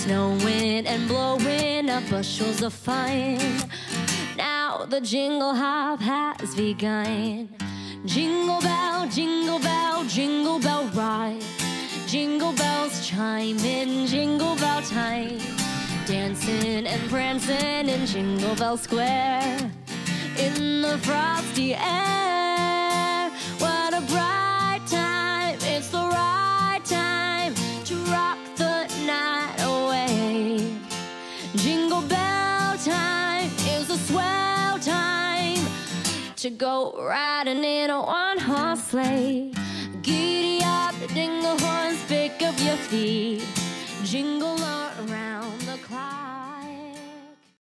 snowing and blowing up bushels of fun. Now the jingle hop has begun. Jingle bell, jingle bell, jingle bell ride. Jingle bells chime in Jingle Bell time. Dancing and prancing in Jingle Bell Square. In the frosty air, what a bright time. It's the right time to rock the night away. Jingle bell time is a swell time to go riding in a one-horse sleigh. Giddy up, ding the horns, pick up your feet. Jingle on.